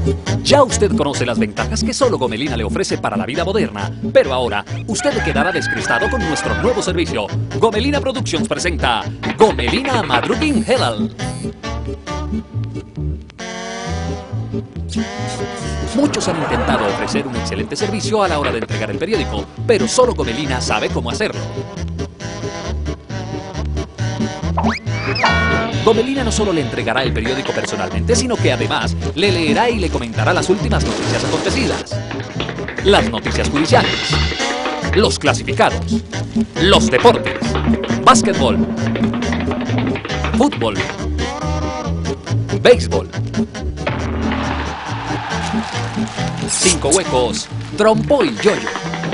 Ya usted conoce las ventajas que solo Gomelina le ofrece para la vida moderna, pero ahora usted quedará despistado con nuestro nuevo servicio. Gomelina Productions presenta Gomelina Madrugin Helal. Muchos han intentado ofrecer un excelente servicio a la hora de entregar el periódico, pero solo Gomelina sabe cómo hacerlo. Gomelina no solo le entregará el periódico personalmente, sino que además le leerá y le comentará las últimas noticias acontecidas. Las noticias judiciales, los clasificados, los deportes, básquetbol, fútbol, béisbol, 5 huecos, trompo y yoyo.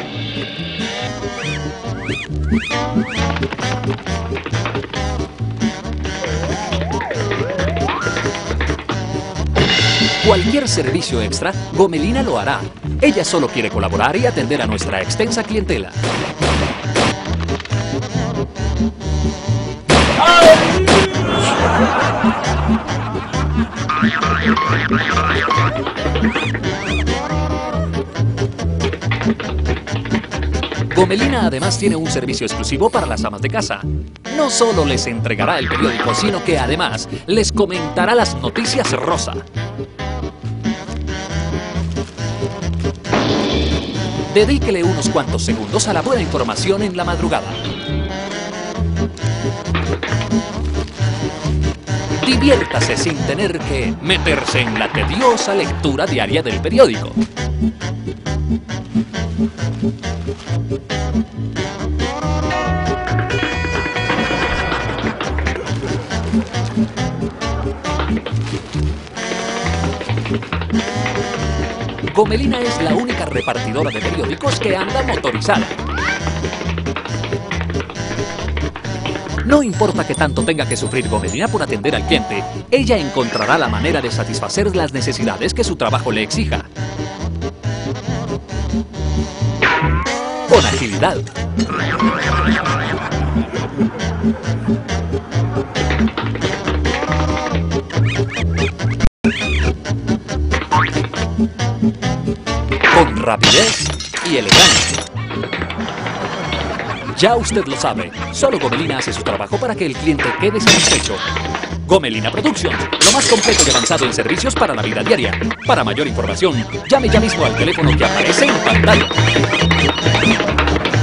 Cualquier servicio extra, Gomelina lo hará. Ella solo quiere colaborar y atender a nuestra extensa clientela. Gomelina además tiene un servicio exclusivo para las amas de casa. No solo les entregará el periódico, sino que además les comentará las noticias rosa. Dedíquele unos cuantos segundos a la buena información en la madrugada. Diviértase sin tener que meterse en la tediosa lectura diaria del periódico. Gomelina es la única repartidora de periódicos que anda motorizada. No importa que tanto tenga que sufrir Gomelina por atender al cliente, ella encontrará la manera de satisfacer las necesidades que su trabajo le exija. Con agilidad. Con rapidez y elegancia. Ya usted lo sabe, solo Gomelina hace su trabajo para que el cliente quede satisfecho. Gomelina Productions, lo más completo y avanzado en servicios para la vida diaria. Para mayor información, llame ya mismo al teléfono que aparece en pantalla.